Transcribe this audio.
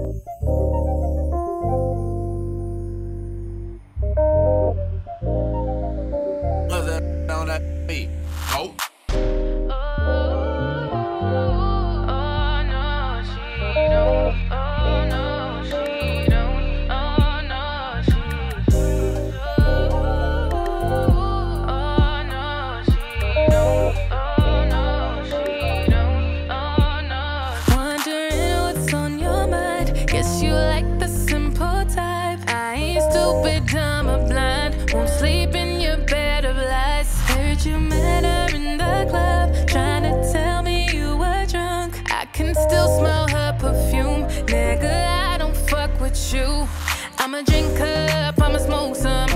Mother on that beat. Oh. Guess you like the simple type. I ain't stupid, dumb or blind. Won't sleep in your bed of lies. Heard you met her in the club, trying to tell me you were drunk. I can still smell her perfume. Nigga, I don't fuck with you. I'ma drink up, I'ma smoke some.